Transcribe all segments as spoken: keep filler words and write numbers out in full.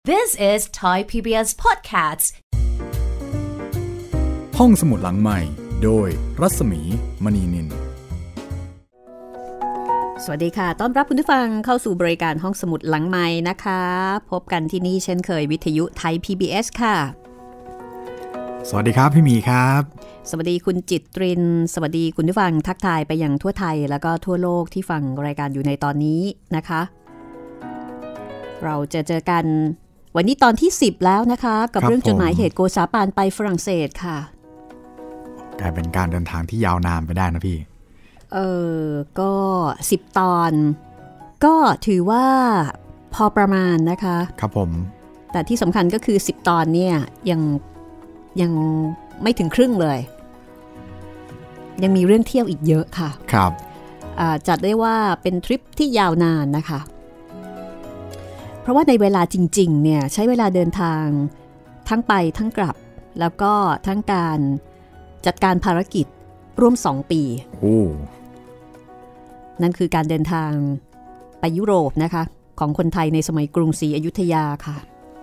This is Thai พี บี เอส Podcast ห้องสมุดหลังใหม่โดยรัศมีมณีนินสวัสดีค่ะต้อนรับคุณผู้ฟังเข้าสู่บริการห้องสมุดหลังใหม่นะคะพบกันที่นี่เช่นเคยวิทยุไทย พี บี เอส ค่ะสวัสดีครับพี่หมีครับสวัสดีคุณจิตรินสวัสดีคุณผู้ฟังทักทายไปยังทั่วไทยแล้วก็ทั่วโลกที่ฟังรายการอยู่ในตอนนี้นะคะเราจะเจอกันวันนี้ตอนที่สิบแล้วนะคะกับเรื่องจดหมายเหตุโกษาปานไปฝรั่งเศสค่ะกลายเป็นการเดินทางที่ยาวนานไปได้นะพี่เออก็สิบตอนก็ถือว่าพอประมาณนะคะครับผมแต่ที่สำคัญก็คือสิบตอนเนี่ยยังยังไม่ถึงครึ่งเลยยังมีเรื่องเที่ยวอีกเยอะค่ะครับจัดได้ว่าเป็นทริปที่ยาวนานนะคะเพราะว่าในเวลาจริงๆเนี่ยใช้เวลาเดินทางทั้งไปทั้งกลับแล้วก็ทั้งการจัดการภารกิจร่วมสองปีโอ้นั่นคือการเดินทางไปยุโรปนะคะของคนไทยในสมัยกรุงศรีอยุธยาค่ะ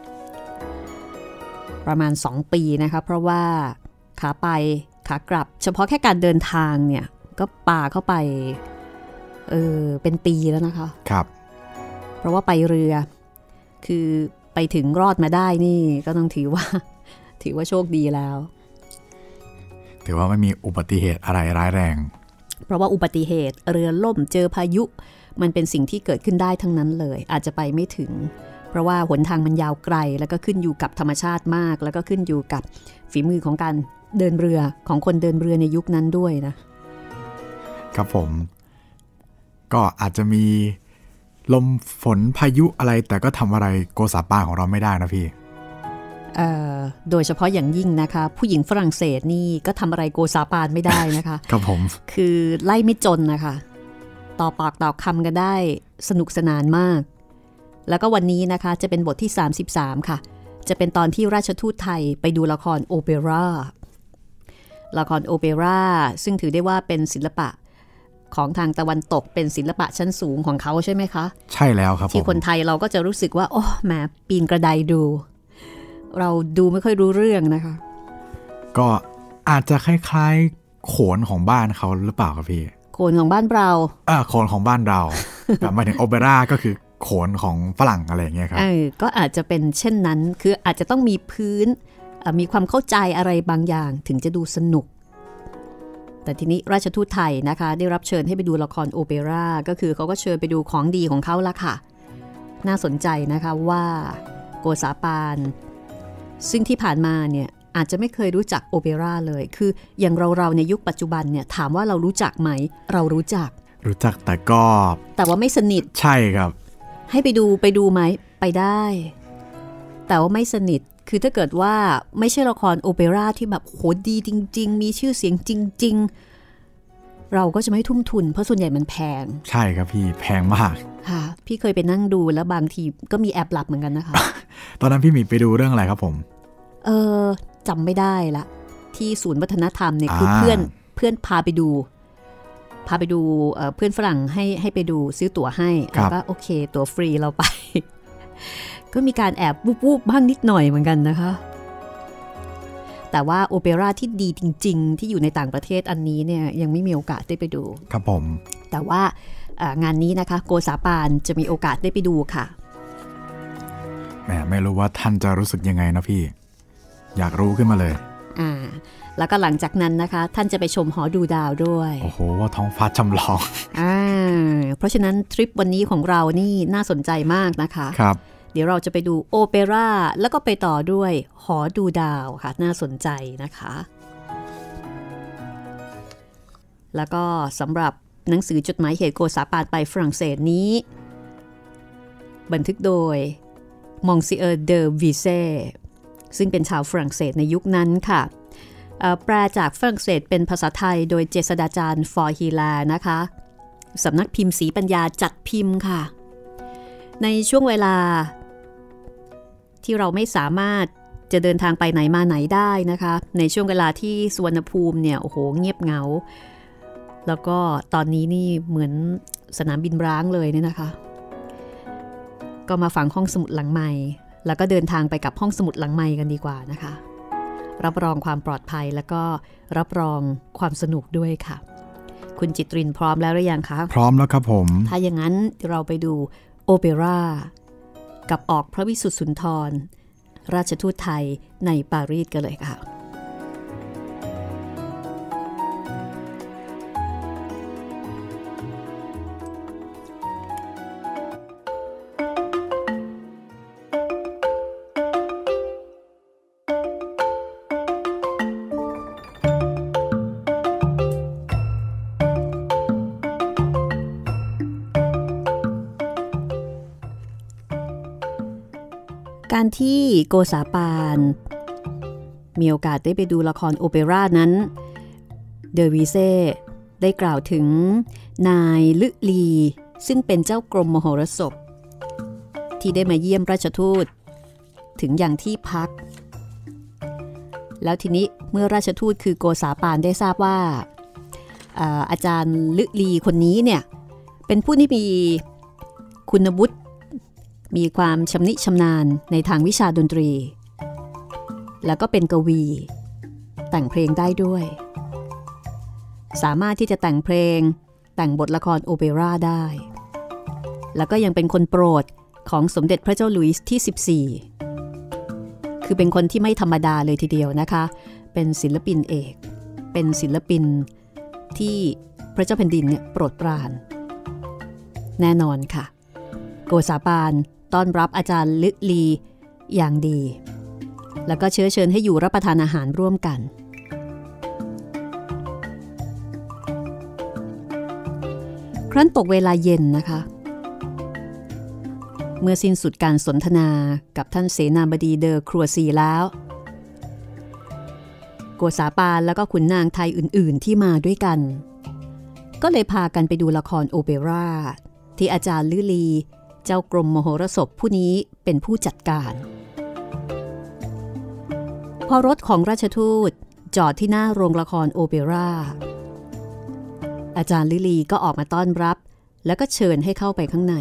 ประมาณสองปีนะคะเพราะว่าขาไปขากลับเฉพาะแค่การเดินทางเนี่ยก็ป่าเข้าไปเออเป็นปีแล้วนะคะครับเพราะว่าไปเรือคือไปถึงรอดมาได้นี่ก็ต้องถือว่าถือว่าโชคดีแล้วถือว่าไม่มีอุบัติเหตุอะไรร้ายแรงเพราะว่าอุบัติเหตุเรือล่มเจอพายุมันเป็นสิ่งที่เกิดขึ้นได้ทั้งนั้นเลยอาจจะไปไม่ถึงเพราะว่าหนทางมันยาวไกลแล้วก็ขึ้นอยู่กับธรรมชาติมากแล้วก็ขึ้นอยู่กับฝีมือของการเดินเรือของคนเดินเรือในยุคนั้นด้วยนะครับผมก็อาจจะมีลมฝนพายุอะไรแต่ก็ทำอะไรโกษาปานของเราไม่ได้นะพี่โดยเฉพาะอย่างยิ่งนะคะผู้หญิงฝรั่งเศสนี่ก็ทำอะไรโกษาปานไม่ได้นะคะครับผมคือไล่ไม่จนนะคะต่อปากต่อคำกันได้สนุกสนานมากแล้วก็วันนี้นะคะจะเป็นบทที่สามสิบสามค่ะจะเป็นตอนที่ราชทูตไทยไปดูละครโอเปร่าละครโอเปร่าซึ่งถือได้ว่าเป็นศิลปะของทางตะวันตกเป็นศิลปะชั้นสูงของเขาใช่ไหมคะใช่แล้วครับที่คนไทยเราก็จะรู้สึกว่าโอ้แหมปีนกระไดดูเราดูไม่ค่อยรู้เรื่องนะคะก็อาจจะคล้ายๆโขนของบ้านเขาหรือเปล่าครับพี่โขนของบ้านเราอ่าโขนของบ้านเราแต่หมายถึงโอเปร่าก็คือโขนของฝรั่งอะไรอย่างเงี้ยครับเออก็อาจจะเป็นเช่นนั้นคืออาจจะต้องมีพื้นมีความเข้าใจอะไรบางอย่างถึงจะดูสนุกแต่ทีนี้ราชทูตไทยนะคะได้รับเชิญให้ไปดูละครโอเปร่าก็คือเขาก็เชิญไปดูของดีของเขาละค่ะน่าสนใจนะคะว่าโกษาปานซึ่งที่ผ่านมาเนี่ยอาจจะไม่เคยรู้จักโอเปร่าเลยคืออย่างเราๆในยุคปัจจุบันเนี่ยถามว่าเรารู้จักไหมเรารู้จักรู้จักแต่ก็แต่ว่าไม่สนิทใช่ครับให้ไปดูไปดูไหมไปได้แต่ว่าไม่สนิทคือถ้าเกิดว่าไม่ใช่ละครโอเปร่าที่แบบโหดีจริงๆมีชื่อเสียงจริงๆเราก็จะไม่ทุ่มทุนเพราะส่วนใหญ่มันแพงใช่ครับพี่แพงมากค่ะพี่เคยไปนั่งดูแล้วบางทีก็มีแอบหลับเหมือนกันนะคะตอนนั้นพี่มีไปดูเรื่องอะไรครับผมเออจำไม่ได้ละที่ศูนย์วัฒนธรรมเนี่ยคือเพื่อนเพื่อนพาไปดูพาไปดู เ, เพื่อนฝรั่งให้ให้ไปดูซื้อตั๋วให้แล้วก็โอเคตั๋วฟรีเราไป ก็มีการแอบวูบๆบ้างนิดหน่อยเหมือนกันนะคะแต่ว่าโอเปร่าที่ดีจริงๆที่อยู่ในต่างประเทศอันนี้เนี่ยยังไม่มีโอกาสได้ไปดูครับผมแต่ว่างานนี้นะคะโกษาปานจะมีโอกาสได้ไปดูค่ะแหมไม่รู้ว่าท่านจะรู้สึกยังไงนะพี่อยากรู้ขึ้นมาเลยอ่าแล้วก็หลังจากนั้นนะคะท่านจะไปชมหอดูดาวด้วยโอ้โหว่าท้องฟ้าจำลองอ่าเพราะฉะนั้นทริปวันนี้ของเรานี่น่าสนใจมากนะคะครับเดี๋ยวเราจะไปดูโอเปร่าแล้วก็ไปต่อด้วยหอดูดาวค่ะน่าสนใจนะคะแล้วก็สำหรับหนังสือจดหมายเหตุโกษาปานไปฝรั่งเศสนี้บันทึกโดยมองซิเออร์เดอวีเซ่ซึ่งเป็นชาวฝรั่งเศสในยุคนั้นค่ะแปลจากฝรั่งเศสเป็นภาษาไทยโดยเจษฎาจารย์ฟอร์ฮีลานะคะสำนักพิมพ์ศรีปัญญาจัดพิมพ์ค่ะในช่วงเวลาที่เราไม่สามารถจะเดินทางไปไหนมาไหนได้นะคะในช่วงเวลาที่สุวรรณภูมิเนี่ยโอ้โหเงียบเหงาแล้วก็ตอนนี้นี่เหมือนสนามบินร้างเลยเนี่ยนะคะก็มาฟังห้องสมุดหลังใหม่แล้วก็เดินทางไปกับห้องสมุดหลังไมค์กันดีกว่านะคะรับรองความปลอดภัยแล้วก็รับรองความสนุกด้วยค่ะคุณจิตรินพร้อมแล้วหรือยังคะพร้อมแล้วครับผมถ้าอย่างนั้นเราไปดูโอเปร่ากับออกพระวิสุทธิสุนทรราชทูตไทยในปารีสกันเลยค่ะการที่โกษาปานมีโอกาสได้ไปดูละครโอเปร่านั้นเดอวีเซ่ได้กล่าวถึงนายลึลีซึ่งเป็นเจ้ากรมมโหรสพที่ได้มาเยี่ยมราชทูตถึงอย่างที่พักแล้วทีนี้เมื่อราชทูตคือโกษาปานได้ทราบว่าอาอาจารย์ลึลีคนนี้เนี่ยเป็นผู้ที่มีคุณวุฒิมีความชำนิชำนาญในทางวิชาดนตรีแล้วก็เป็นกวีแต่งเพลงได้ด้วยสามารถที่จะแต่งเพลงแต่งบทละครโอเปร่าได้แล้วก็ยังเป็นคนโปรดของสมเด็จพระเจ้าหลุยส์ที่สิบสี่คือเป็นคนที่ไม่ธรรมดาเลยทีเดียวนะคะเป็นศิลปินเอกเป็นศิลปินที่พระเจ้าแผ่นดินเนี่ยโปรดปรานแน่นอนค่ะโกษาปานต้อนรับอาจารย์ลึลีอย่างดีแล้วก็เชื้อเชิญให้อยู่รับประทานอาหารร่วมกันครั้นตกเวลาเย็นนะคะเมื่อสิ้นสุดการสนทนากับท่านเสนาบดีเดอครัวซีแล้วโกษาปานแล้วก็ขุนนางไทยอื่นๆที่มาด้วยกันก็เลยพากันไปดูละครโอเปร่าที่อาจารย์ลึลีเจ้ากรมมโหรสพผู้นี้เป็นผู้จัดการพอรถของราชทูตจอดที่หน้าโรงละครโอเปร่าอาจารย์ลิลีก็ออกมาต้อนรับแล้วก็เชิญให้เข้าไปข้างใน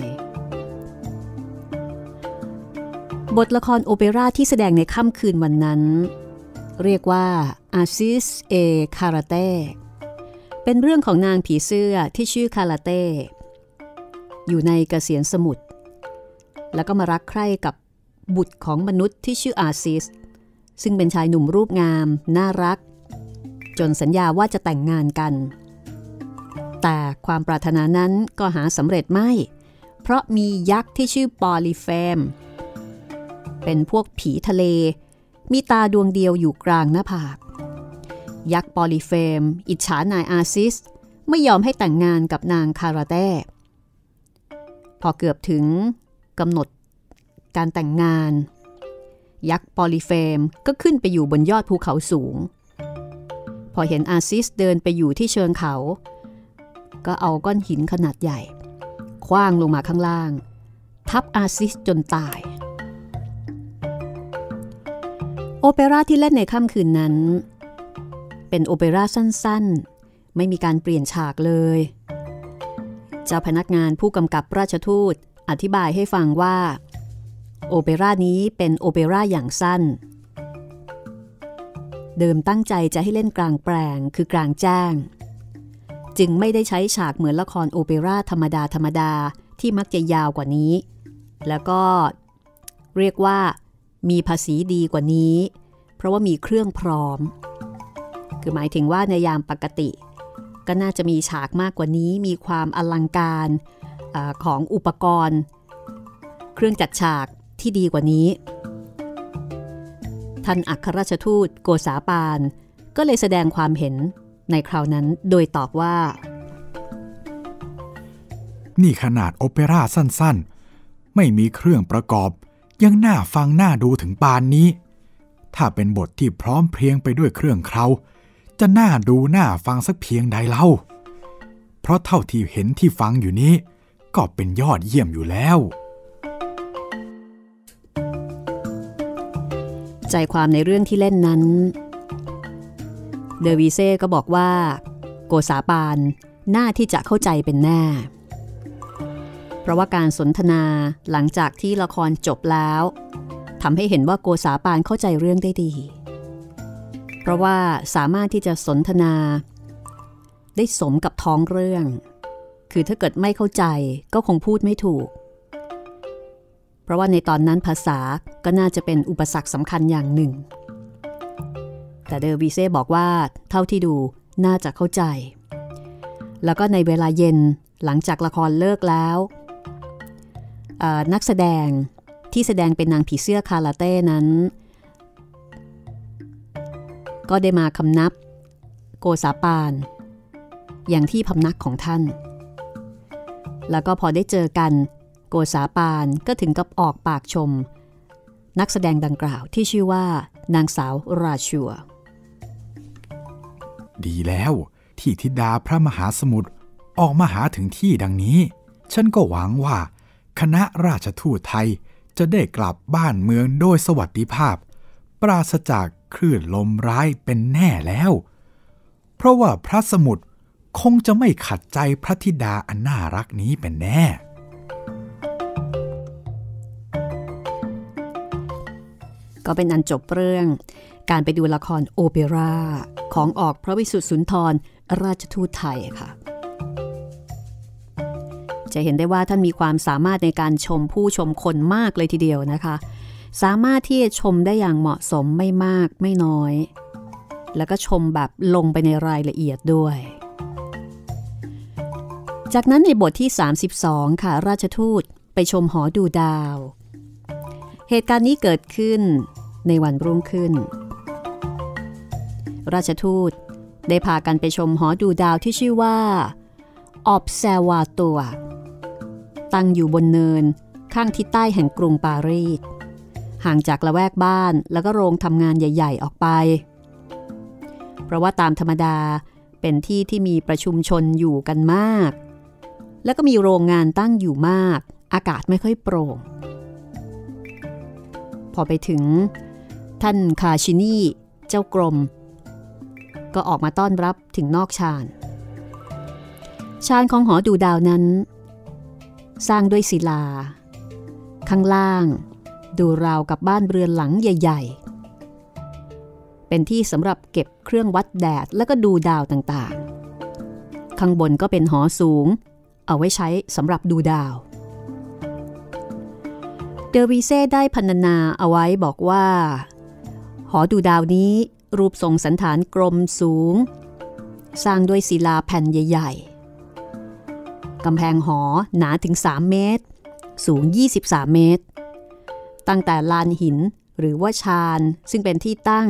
บทละครโอเปร่าที่แสดงในค่ำคืนวันนั้นเรียกว่าอาซิสเอคาราเต้เป็นเรื่องของนางผีเสื้อที่ชื่อคาราเต้อยู่ในเกษียณสมุทรแล้วก็มารักใคร่กับบุตรของมนุษย์ที่ชื่ออาซิสซึ่งเป็นชายหนุ่มรูปงามน่ารักจนสัญญาว่าจะแต่งงานกันแต่ความปรารถนานั้นก็หาสำเร็จไม่เพราะมียักษ์ที่ชื่อปอลิเฟมเป็นพวกผีทะเลมีตาดวงเดียวอยู่กลางหน้าผากยักษ์ปอลิเฟมอิจฉานายอาซิสไม่ยอมให้แต่งงานกับนางคาราเต้พอเกือบถึงกำหนดการแต่งงานยักษ์ปอลิเฟมก็ขึ้นไปอยู่บนยอดภูเขาสูงพอเห็นอาซิสเดินไปอยู่ที่เชิงเขาก็เอาก้อนหินขนาดใหญ่ขว้างลงมาข้างล่างทับอาซิสจนตายโอเปร่าที่เล่นในค่ำคืนนั้นเป็นโอเปร่าสั้นๆไม่มีการเปลี่ยนฉากเลยเจ้าพนักงานผู้กำกับราชทูตอธิบายให้ฟังว่าโอเปร่านี้เป็นโอเปร่าอย่างสั้นเดิมตั้งใจจะให้เล่นกลางแปลงคือกลางแจ้งจึงไม่ได้ใช้ฉากเหมือนละครโอเปร่าธรรมดาธรรมดาที่มักจะยาวกว่านี้แล้วก็เรียกว่ามีภาษีดีกว่านี้เพราะว่ามีเครื่องพร้อมคือหมายถึงว่าในยามปกติก็น่าจะมีฉากมากกว่านี้มีความอลังการเอ่อของอุปกรณ์เครื่องจัดฉากที่ดีกว่านี้ท่านอัครราชทูตโกษาปานก็เลยแสดงความเห็นในคราวนั้นโดยตอบว่านี่ขนาดโอเปร่าสั้นๆไม่มีเครื่องประกอบยังน่าฟังน่าดูถึงปานนี้ถ้าเป็นบทที่พร้อมเพรียงไปด้วยเครื่องเคราจะน่าดูน่าฟังสักเพียงใดเล่าเพราะเท่าที่เห็นที่ฟังอยู่นี้ก็เป็นยอดเยี่ยมอยู่แล้วใจความในเรื่องที่เล่นนั้นเดอวีเซ่ก็บอกว่าโกษาปานน่าที่จะเข้าใจเป็นแน่เพราะว่าการสนทนาหลังจากที่ละครจบแล้วทำให้เห็นว่าโกษาปานเข้าใจเรื่องได้ดีเพราะว่าสามารถที่จะสนทนาได้สมกับท้องเรื่องคือถ้าเกิดไม่เข้าใจก็คงพูดไม่ถูกเพราะว่าในตอนนั้นภาษาก็น่าจะเป็นอุปสรรคสำคัญอย่างหนึ่งแต่เดอวีเซ่บอกว่าเท่าที่ดูน่าจะเข้าใจแล้วก็ในเวลาเย็นหลังจากละครเลิกแล้วนักแสดงที่แสดงเป็นนางผีเสื้อคาราเต้นั้นก็ได้มาคำนับโกษาปานอย่างที่พำนักของท่านแล้วก็พอได้เจอกันโกษาปานก็ถึงกับออกปากชมนักแสดงดังกล่าวที่ชื่อว่านางสาวราชัวดีแล้วที่ธิดาพระมหาสมุทรออกมาหาถึงที่ดังนี้ฉันก็หวังว่าคณะราชทูตไทยจะได้กลับบ้านเมืองโดยสวัสดิภาพปราศจากคลื่นลมร้ายเป็นแน่แล้วเพราะว่าพระสมุทรคงจะไม่ขัดใจพระธิดาอันน่ารักนี้เป็นแน่ก็เป็นอันจบเรื่องการไปดูละครโอเปร่าของออกพระวิสุทธิสุนทรราชทูตไทยค่ะจะเห็นได้ว่าท่านมีความสามารถในการชมผู้ชมคนมากเลยทีเดียวนะคะสามารถที่จะชมได้อย่างเหมาะสมไม่มากไม่น้อยแล้วก็ชมแบบลงไปในรายละเอียดด้วยจากนั้นในบทที่สามสิบสองค่ะราชทูตไปชมหอดูดาวเหตุการณ์นี้เกิดขึ้นในวันรุ่งขึ้นราชทูตได้พากันไปชมหอดูดาวที่ชื่อว่า Observatoire ตั้งอยู่บนเนินข้างทิศใต้แห่งกรุงปารีสห่างจากละแวกบ้านแล้วก็โรงทำงานใหญ่ๆออกไปเพราะว่าตามธรรมดาเป็นที่ที่มีประชุมชนอยู่กันมากแล้วก็มีโรงงานตั้งอยู่มากอากาศไม่ค่อยโปร่งพอไปถึงท่านคาชินีเจ้ากรมก็ออกมาต้อนรับถึงนอกชานชานของหอดูดาวนั้นสร้างด้วยศิลาข้างล่างดูราวกับบ้านเรือนหลังใหญ่ๆเป็นที่สำหรับเก็บเครื่องวัดแดดแล้วก็ดูดาวต่างๆข้างบนก็เป็นหอสูงเอาไว้ใช้สำหรับดูดาวเดอวีเซ่ได้พรรณนาเอาไว้บอกว่าหอดูดาวนี้รูปทรงสันฐานกลมสูงสร้างด้วยศิลาแผ่นใหญ่ๆกำแพงหอหนาถึงสามเมตรสูงยี่สิบสามเมตรตั้งแต่ลานหินหรือว่าชานซึ่งเป็นที่ตั้ง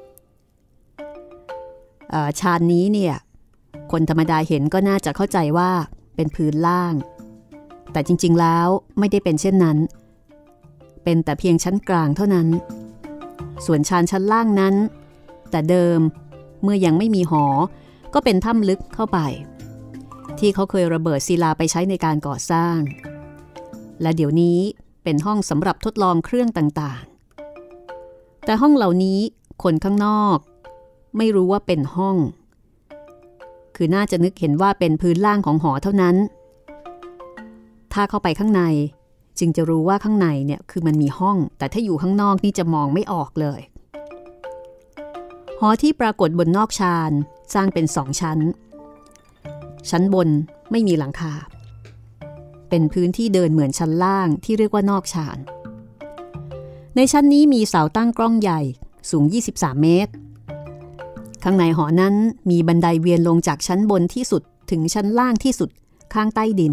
ชานนี้เนี่ยคนธรรมดาเห็นก็น่าจะเข้าใจว่าเป็นพื้นล่างแต่จริงๆแล้วไม่ได้เป็นเช่นนั้นเป็นแต่เพียงชั้นกลางเท่านั้นส่วนชานชั้นล่างนั้นแต่เดิมเมื่อยังไม่มีหอก็เป็นถ้ำลึกเข้าไปที่เขาเคยระเบิดศิลาไปใช้ในการก่อสร้างและเดี๋ยวนี้เป็นห้องสำหรับทดลองเครื่องต่างๆแต่ห้องเหล่านี้คนข้างนอกไม่รู้ว่าเป็นห้องคือน่าจะนึกเห็นว่าเป็นพื้นล่างของหอเท่านั้นถ้าเข้าไปข้างในจึงจะรู้ว่าข้างในเนี่ยคือมันมีห้องแต่ถ้าอยู่ข้างนอกนี่จะมองไม่ออกเลยหอที่ปรากฏบนนอกชานสร้างเป็นสองชั้นชั้นบนไม่มีหลังคาเป็นพื้นที่เดินเหมือนชั้นล่างที่เรียกว่านอกชานในชั้นนี้มีเสาตั้งกล้องใหญ่สูงยี่สิบสามเมตรข้างในหอนั้นมีบันไดเวียนลงจากชั้นบนที่สุดถึงชั้นล่างที่สุดข้างใต้ดิน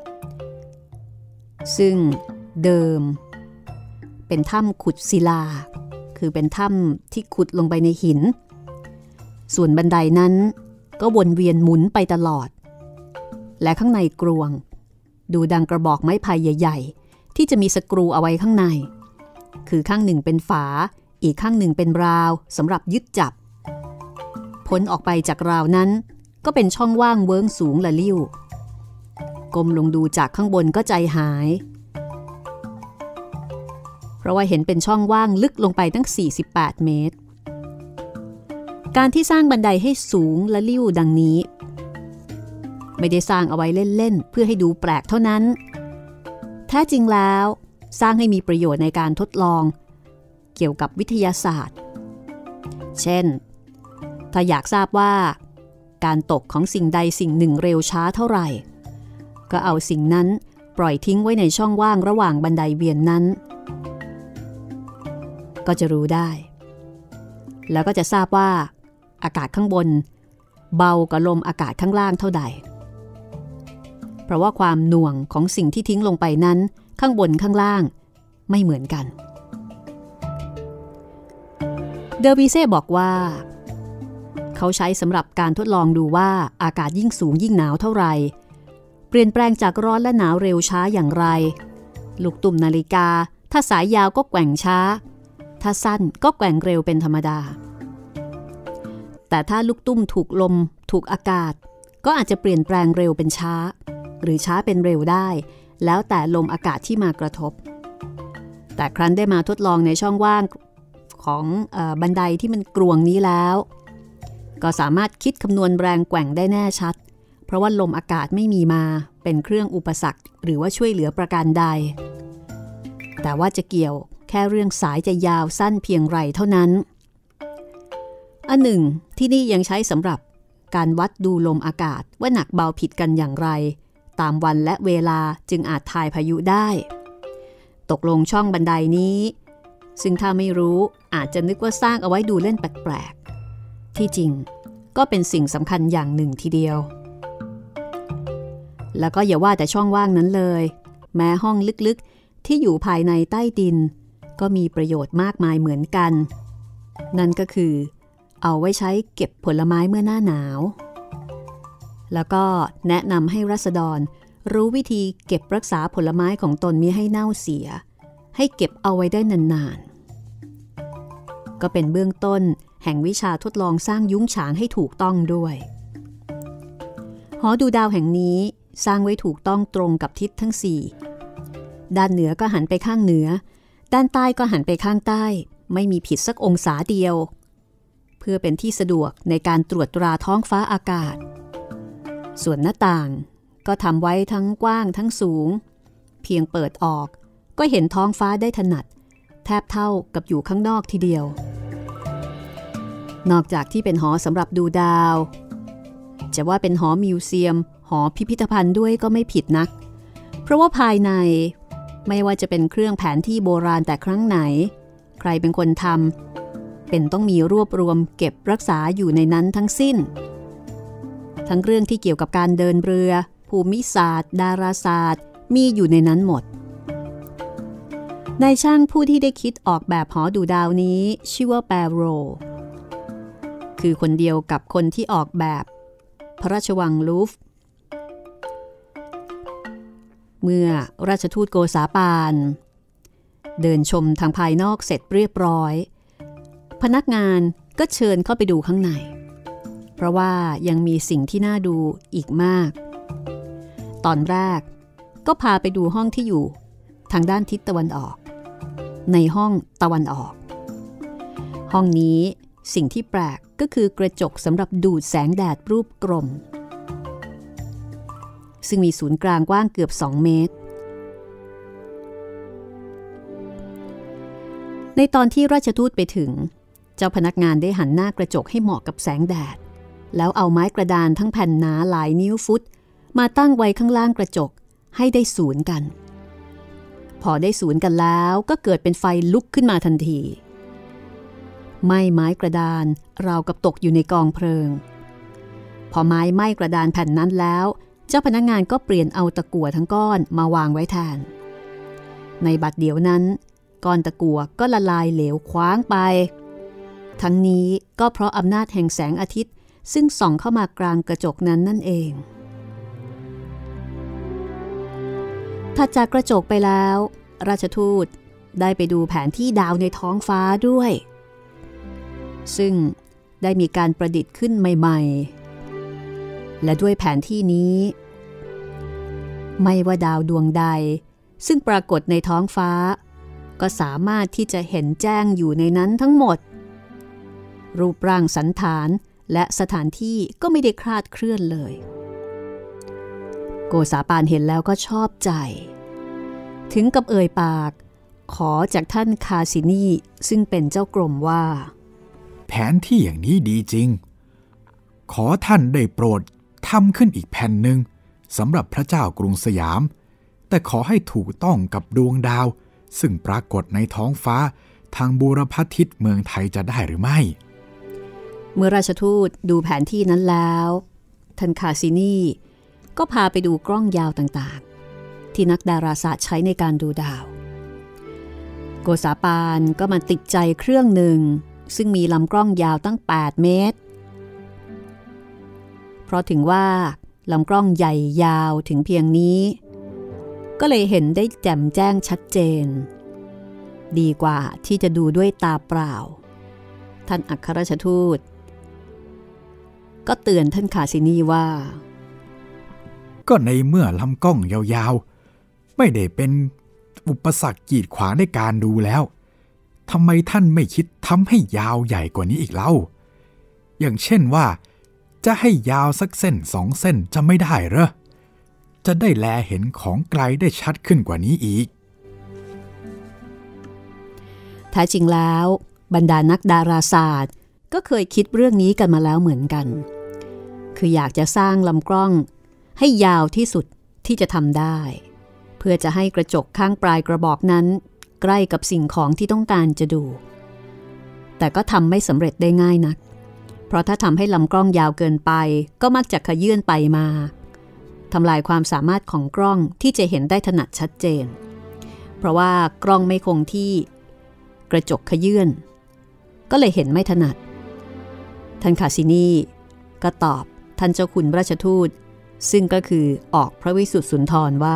ซึ่งเดิมเป็นถ้ำขุดศิลาคือเป็นถ้ำที่ขุดลงไปในหินส่วนบันไดนั้นก็วนเวียนหมุนไปตลอดและข้างในกรวงดูดังกระบอกไม้ไผ่ใหญ่ๆที่จะมีสกรูเอาไว้ข้างในคือข้างหนึ่งเป็นฝาอีกข้างหนึ่งเป็นราวสำหรับยึดจับพ้นออกไปจากราวนั้นก็เป็นช่องว่างเวิ้งสูงละลิ่วก้มลงดูจากข้างบนก็ใจหายเพราะว่าเห็นเป็นช่องว่างลึกลงไปตั้งสี่สิบแปดเมตรการที่สร้างบันไดให้สูงละลิ่วดังนี้ไม่ได้สร้างเอาไว้เล่นๆเพื่อให้ดูแปลกเท่านั้นแท้จริงแล้วสร้างให้มีประโยชน์ในการทดลองเกี่ยวกับวิทยาศาสตร์เช่นถ้าอยากทราบว่าการตกของสิ่งใดสิ่งหนึ่งเร็วช้าเท่าไหร่ก็เอาสิ่งนั้นปล่อยทิ้งไว้ในช่องว่างระหว่างบันไดเวียนนั้นก็จะรู้ได้แล้วก็จะทราบว่าอากาศข้างบนเบากว่าลมอากาศข้างล่างเท่าใดเพราะว่าความหน่วงของสิ่งที่ทิ้งลงไปนั้นข้างบนข้างล่างไม่เหมือนกันเดอวีเซ่บอกว่าเขาใช้สำหรับการทดลองดูว่าอากาศยิ่งสูงยิ่งหนาวเท่าไหร่เปลี่ยนแปลงจากร้อนและหนาวเร็วช้าอย่างไรลูกตุ่มนาฬิกาถ้าสายยาวก็แกว่งช้าถ้าสั้นก็แกว่งเร็วเป็นธรรมดาแต่ถ้าลูกตุ้มถูกลมถูกอากาศก็อาจจะเปลี่ยนแปลงเร็วเป็นช้าหรือช้าเป็นเร็วได้แล้วแต่ลมอากาศที่มากระทบแต่ครั้นได้มาทดลองในช่องว่างของเอ่อบันไดที่มันกรวงนี้แล้วก็สามารถคิดคำนวณแรงแกว่งได้แน่ชัดเพราะว่าลมอากาศไม่มีมาเป็นเครื่องอุปสรรคหรือว่าช่วยเหลือประการใดแต่ว่าจะเกี่ยวแค่เรื่องสายจะยาวสั้นเพียงไรเท่านั้นอันหนึ่งที่นี่ยังใช้สำหรับการวัดดูลมอากาศว่าหนักเบาผิดกันอย่างไรตามวันและเวลาจึงอาจทายพายุได้ตกลงช่องบันไดนี้ซึ่งถ้าไม่รู้อาจจะนึกว่าสร้างเอาไว้ดูเล่นแปลกๆที่จริงก็เป็นสิ่งสำคัญอย่างหนึ่งทีเดียวแล้วก็อย่าว่าแต่ช่องว่างนั้นเลยแม้ห้องลึกๆที่อยู่ภายในใต้ดินก็มีประโยชน์มากมายเหมือนกันนั่นก็คือเอาไว้ใช้เก็บผลไม้เมื่อหน้าหนาวแล้วก็แนะนำให้ราษฎรรู้วิธีเก็บรักษาผลไม้ของตนมิให้เน่าเสียให้เก็บเอาไว้ได้นานๆก็เป็นเบื้องต้นแห่งวิชาทดลองสร้างยุ้งฉางให้ถูกต้องด้วยหอดูดาวแห่งนี้สร้างไว้ถูกต้องตรงกับทิศทั้งสี่ด้านเหนือก็หันไปข้างเหนือด้านใต้ก็หันไปข้างใต้ไม่มีผิดสักองศาเดียวเพื่อเป็นที่สะดวกในการตรวจตราท้องฟ้าอากาศส่วนหน้าต่างก็ทำไว้ทั้งกว้างทั้งสูงเพียงเปิดออกก็เห็นท้องฟ้าได้ถนัดแทบเท่ากับอยู่ข้างนอกทีเดียวนอกจากที่เป็นหอสำหรับดูดาวจะว่าเป็นหอมิวเซียมหอพิพิธภัณฑ์ด้วยก็ไม่ผิดนักเพราะว่าภายในไม่ว่าจะเป็นเครื่องแผนที่โบราณแต่ครั้งไหนใครเป็นคนทำเป็นต้องมีรวบรวมเก็บรักษาอยู่ในนั้นทั้งสิ้นทั้งเรื่องที่เกี่ยวกับการเดินเรือภูมิศาสตร์ดาราศาสตร์มีอยู่ในนั้นหมดนายช่างผู้ที่ได้คิดออกแบบหอดูดาวนี้ชื่อว่าแปโรคือคนเดียวกับคนที่ออกแบบพระราชวังลูฟร์เมื่อราชทูตโกษาปานเดินชมทางภายนอกเสร็จเรียบร้อยพนักงานก็เชิญเข้าไปดูข้างในเพราะว่ายังมีสิ่งที่น่าดูอีกมากตอนแรกก็พาไปดูห้องที่อยู่ทางด้านทิศตะวันออกในห้องตะวันออกห้องนี้สิ่งที่แปลกก็คือกระจกสำหรับดูดแสงแดดรูปกลมซึ่งมีศูนย์กลางกว้างเกือบสองเมตรในตอนที่ราชทูตไปถึงเจ้าพนักงานได้หันหน้ากระจกให้เหมาะกับแสงแดดแล้วเอาไม้กระดานทั้งแผ่นหนาหลายนิ้วฟุตมาตั้งไว้ข้างล่างกระจกให้ได้ศูนย์กันพอได้ศูนย์กันแล้วก็เกิดเป็นไฟลุกขึ้นมาทันทีไหม้ไม้กระดานราวกับตกอยู่ในกองเพลิงพอไม้ไหม้กระดานแผ่นนั้นแล้วเจ้าพนักงานก็เปลี่ยนเอาตะกั่วทั้งก้อนมาวางไว้แทนในบัดเดี๋ยวนั้นก้อนตะกั่วก็ละลายเหลวคว้างไปทั้งนี้ก็เพราะอำนาจแห่งแสงอาทิตย์ซึ่งส่องเข้ามากลางกระจกนั้นนั่นเองถัดจากกระจกไปแล้วราชทูตได้ไปดูแผนที่ดาวในท้องฟ้าด้วยซึ่งได้มีการประดิษฐ์ขึ้นใหม่ๆและด้วยแผนที่นี้ไม่ว่าดาวดวงใดซึ่งปรากฏในท้องฟ้าก็สามารถที่จะเห็นแจ้งอยู่ในนั้นทั้งหมดรูปร่างสันฐานและสถานที่ก็ไม่ได้คลาดเคลื่อนเลยโกษาปานเห็นแล้วก็ชอบใจถึงกับเอ่ยปากขอจากท่านคาซินีซึ่งเป็นเจ้ากรมว่าแผนที่อย่างนี้ดีจริงขอท่านได้โปรดทำขึ้นอีกแผ่นหนึ่งสำหรับพระเจ้ากรุงสยามแต่ขอให้ถูกต้องกับดวงดาวซึ่งปรากฏในท้องฟ้าทางบูรพทิศเมืองไทยจะได้หรือไม่เมื่อราชทูตดูแผนที่นั้นแล้วท่านคาซินีก็พาไปดูกล้องยาวต่างๆที่นักดาราศาสตร์ใช้ในการดูดาวโกษาปานก็มาติดใจเครื่องหนึ่งซึ่งมีลำกล้องยาวตั้งแปดเมตรเพราะถึงว่าลำกล้องใหญ่ยาวถึงเพียงนี้ก็เลยเห็นได้แจ่มแจ้งชัดเจนดีกว่าที่จะดูด้วยตาเปล่าท่านอัครราชทูตก็เตือนท่านคาซินีว่าก็ในเมื่อลำกล้องยาวๆไม่ได้เป็นอุปสรรคกีดขวางในการดูแล้วทำไมท่านไม่คิดทำให้ยาวใหญ่กว่านี้อีกเล่าอย่างเช่นว่าจะให้ยาวสักเส้นสองเส้นจะไม่ได้เหรอจะได้แลเห็นของไกลได้ชัดขึ้นกว่านี้อีกแท้จริงแล้วบรรดานักดาราศาสตร์ก็เคยคิดเรื่องนี้กันมาแล้วเหมือนกันคืออยากจะสร้างลำกล้องให้ยาวที่สุดที่จะทำได้เพื่อจะให้กระจกข้างปลายกระบอกนั้นใกล้กับสิ่งของที่ต้องการจะดูแต่ก็ทำไม่สำเร็จได้ง่ายนักเพราะถ้าทำให้ลำกล้องยาวเกินไปก็มักจะขยื่นไปมาทำลายความสามารถของกล้องที่จะเห็นได้ถนัดชัดเจนเพราะว่ากล้องไม่คงที่กระจกขยื่นก็เลยเห็นไม่ถนัดท่านคาซินีก็ตอบท่านเจ้าคุณราชทูตซึ่งก็คือออกพระวิสุทธิสุนทรว่า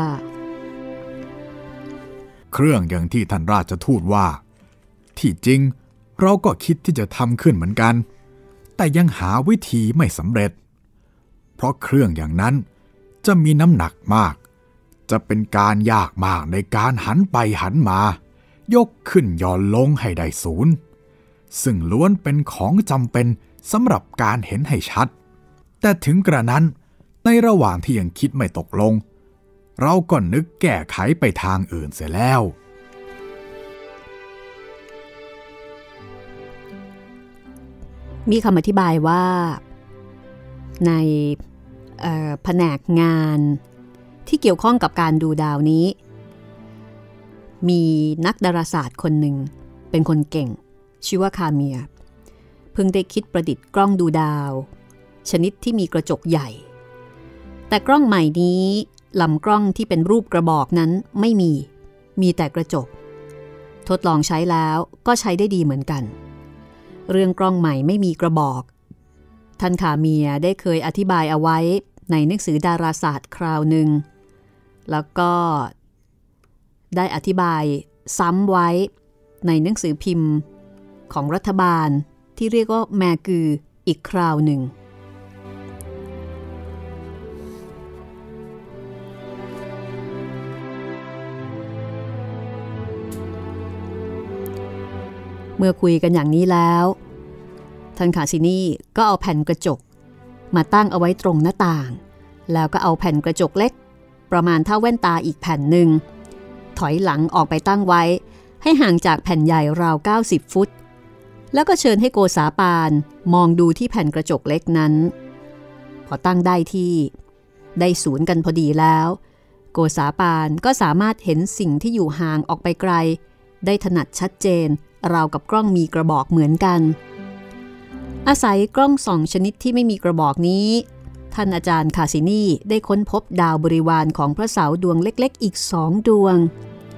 เครื่องอย่างที่ท่านราชทูตว่าที่จริงเราก็คิดที่จะทำขึ้นเหมือนกันแต่ยังหาวิธีไม่สำเร็จเพราะเครื่องอย่างนั้นจะมีน้ำหนักมากจะเป็นการยากมากในการหันไปหันมายกขึ้นหย่อนลงให้ได้ศูนย์ซึ่งล้วนเป็นของจำเป็นสำหรับการเห็นให้ชัดแต่ถึงกระนั้นในระหว่างที่ยังคิดไม่ตกลงเราก็นึกแก้ไขไปทางอื่นเสียแล้วมีคำอธิบายว่าในแผนกงานที่เกี่ยวข้องกับการดูดาวนี้มีนักดาราศาสตร์คนหนึ่งเป็นคนเก่งชื่อว่าคาเมียเพิ่งได้คิดประดิษฐ์กล้องดูดาวชนิดที่มีกระจกใหญ่แต่กล้องใหม่นี้ลำกล้องที่เป็นรูปกระบอกนั้นไม่มีมีแต่กระจกทดลองใช้แล้วก็ใช้ได้ดีเหมือนกันเรื่องกล้องใหม่ไม่มีกระบอกท่านคาเมียได้เคยอธิบายเอาไว้ในหนังสือดาราศาสตร์คราวหนึ่งแล้วก็ได้อธิบายซ้ำไว้ในหนังสือพิมพ์ของรัฐบาลที่เรียกว่าแมกืออีกคราวหนึ่งเมื่อคุยกันอย่างนี้แล้วท่านคาซินีก็เอาแผ่นกระจกมาตั้งเอาไว้ตรงหน้าต่างแล้วก็เอาแผ่นกระจกเล็กประมาณเท่าแว่นตาอีกแผ่นหนึ่งถอยหลังออกไปตั้งไว้ให้ห่างจากแผ่นใหญ่ราวเก้าสิบฟุตแล้วก็เชิญให้โกษาปานมองดูที่แผ่นกระจกเล็กนั้นพอตั้งได้ที่ได้ศูนย์กันพอดีแล้วโกษาปานก็สามารถเห็นสิ่งที่อยู่ห่างออกไปไกลได้ถนัดชัดเจนราวกับกล้องมีกระบอกเหมือนกันอาศัยกล้องส่องชนิดที่ไม่มีกระบอกนี้ท่านอาจารย์คาซินีได้ค้นพบดาวบริวารของพระเสาร์ดวงเล็กๆอีกสองดวง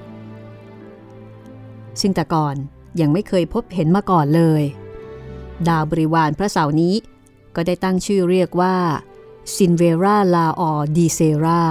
ซึ่งแต่ก่อนยังไม่เคยพบเห็นมาก่อนเลยดาวบริวารพระเสาร์นี้ก็ได้ตั้งชื่อเรียกว่าซินเวราลาออดีเซรา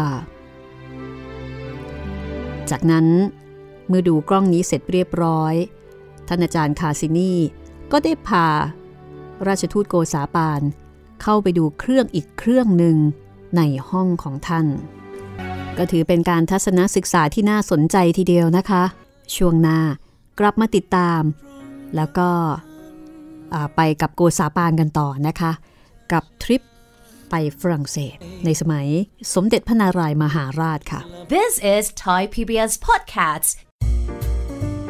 จากนั้นเมื่อดูกล้องนี้เสร็จเรียบร้อยท่านอาจารย์คาซินีก็ได้พาราชทูตโกษาปานเข้าไปดูเครื่องอีกเครื่องหนึ่งในห้องของท่านก็ถือเป็นการทัศนศึกษาที่น่าสนใจทีเดียวนะคะช่วงหน้ากลับมาติดตามแล้วก็ไปกับโกษาปานกันต่อนะคะกับทริปไปฝรั่งเศสในสมัยสมเด็จพระนารายมหาราชค่ะ This is Thai พี บี เอส Podcast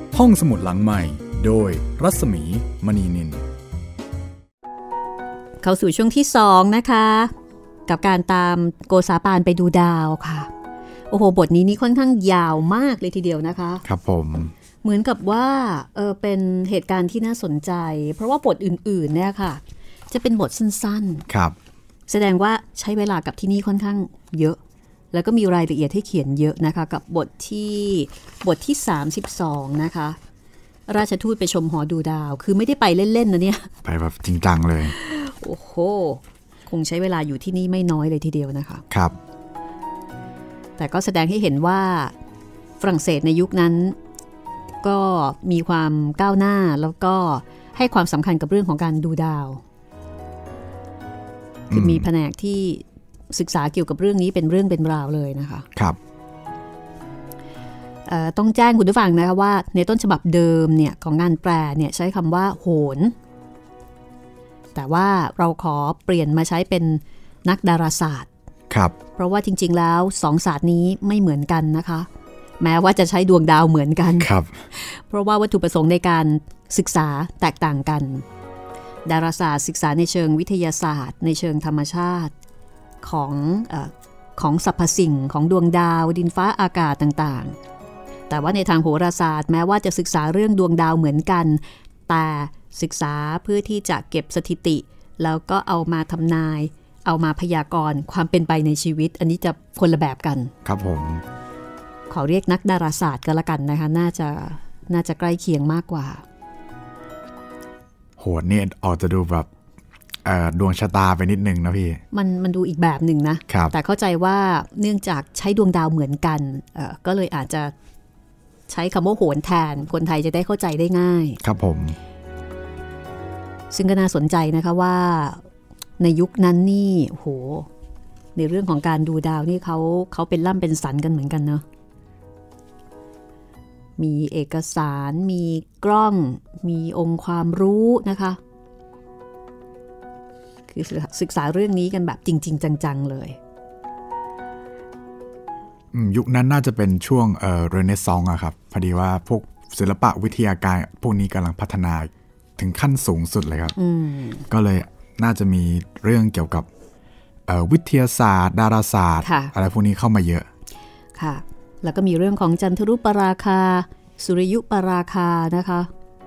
ห้องสมุดหลังใหม่โดยรัศมีมณีนินเข้าสู่ช่วงที่สองนะคะกับการตามโกษาปานไปดูดาวค่ะโอ้โหบทนี้นี่ค่อนข้างยาวมากเลยทีเดียวนะคะครับผมเหมือนกับว่าเออเป็นเหตุการณ์ที่น่าสนใจเพราะว่าบทอื่นๆเนี่ยค่ะจะเป็นบทสั้นๆครับแสดงว่าใช้เวลากับที่นี่ค่อนข้างเยอะแล้วก็มีรายละเอียดให้เขียนเยอะนะคะกับบทที่บทที่สามสิบสองนะคะราชทูตไปชมหอดูดาวคือไม่ได้ไปเล่นๆนะเนี่ยไปแบบจริงจังเลยโอ้โหคงใช้เวลาอยู่ที่นี่ไม่น้อยเลยทีเดียวนะคะครับแต่ก็แสดงให้เห็นว่าฝรั่งเศสในยุคนั้นก็มีความก้าวหน้าแล้วก็ให้ความสำคัญกับเรื่องของการดูดาวคือมีแผนกที่ศึกษาเกี่ยวกับเรื่องนี้เป็นเรื่องเป็นราวเลยนะคะครับต้องแจ้งคุณผู้ฟังนะคะว่าในต้นฉบับเดิมเนี่ยของงานแปลเนี่ยใช้คำว่าโหนแต่ว่าเราขอเปลี่ยนมาใช้เป็นนักดาราศาสตร์ครับเพราะว่าจริงๆแล้วสองศาสตร์นี้ไม่เหมือนกันนะคะแม้ว่าจะใช้ดวงดาวเหมือนกันครับเพราะว่าวัตถุประสงค์ในการศึกษาแตกต่างกันดาราศาสตร์ศึกษาในเชิงวิทยาศาสตร์ในเชิงธรรมชาติของเอ่อของสรรพสิ่งของดวงดาวดินฟ้าอากาศต่างๆแต่ว่าในทางโหราศาสตร์แม้ว่าจะศึกษาเรื่องดวงดาวเหมือนกันแต่ศึกษาเพื่อที่จะเก็บสถิติแล้วก็เอามาทำนายเอามาพยากรณ์ความเป็นไปในชีวิตอันนี้จะคนละแบบกันครับผมขอเรียกนักดาราศาสตร์ก็แล้วกันนะคะน่าจะน่าจะใกล้เคียงมากกว่าโหดนี่ออกจะดูแบบดวงชะตาไปนิดนึงนะพี่มันมันดูอีกแบบหนึ่งนะแต่เข้าใจว่าเนื่องจากใช้ดวงดาวเหมือนกันก็เลยอาจจะใช้คำว่าโหนแทนคนไทยจะได้เข้าใจได้ง่ายครับผมซึ่งก็น่าสนใจนะคะว่าในยุคนั้นนี่โหในเรื่องของการดูดาวนี่เขาเขาเป็นล่ำเป็นสันกันเหมือนกันเนาะมีเอกสารมีกล้องมีองค์ความรู้นะคะคือศึกษาเรื่องนี้กันแบบจริงๆจังๆเลยยุคนั้นน่าจะเป็นช่วงเอ่อเรเนซองส์อะครับพอดีว่าพวกศิลปะวิทยาการพวกนี้กำลังพัฒนาถึงขั้นสูงสุดเลยครับก็เลยน่าจะมีเรื่องเกี่ยวกับวิทยาศาสตร์ดาราศาสตร์อะไรพวกนี้เข้ามาเยอะค่ะแล้วก็มีเรื่องของจันทรุปราคาสุริยุปราคานะคะ